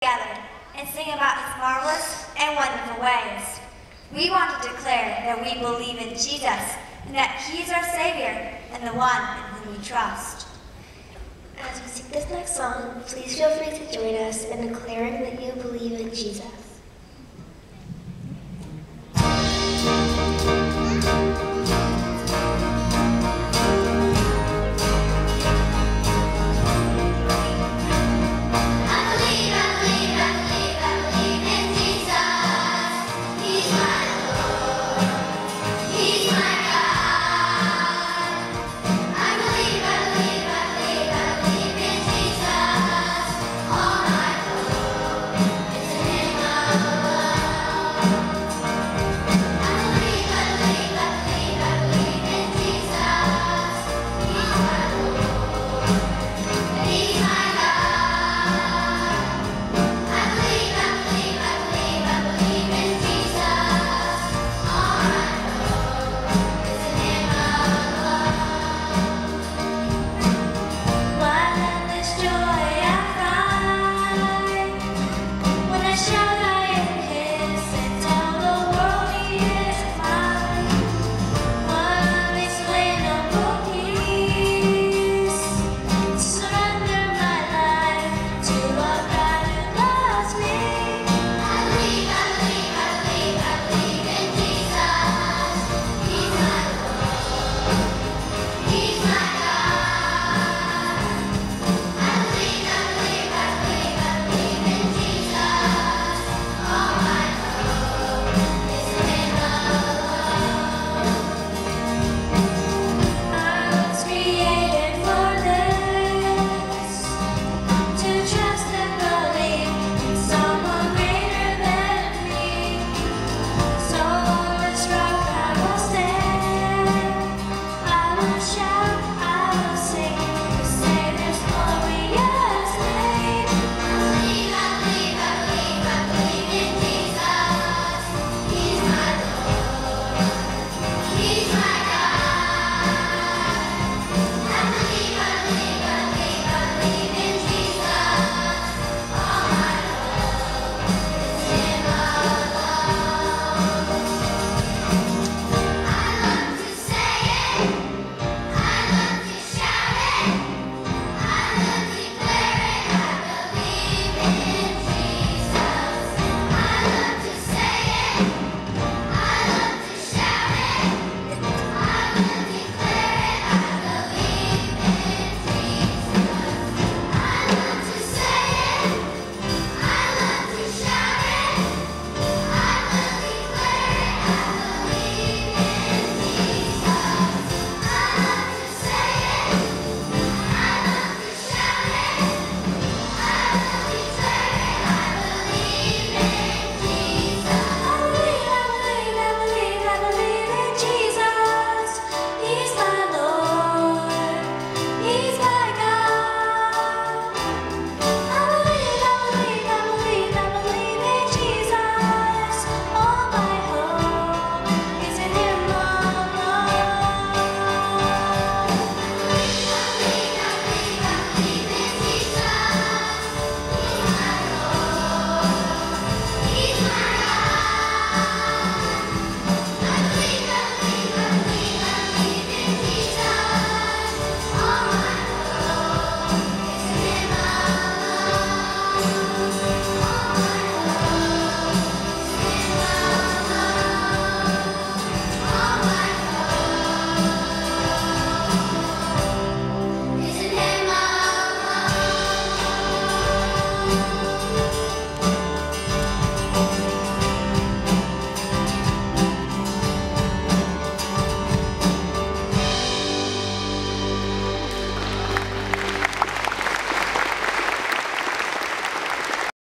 together and sing about his marvelous and wonderful ways. We want to declare that we believe in Jesus and that he is our Savior and the one in whom we trust. As we sing this next song, please feel free to join us in declaring that you believe in Jesus.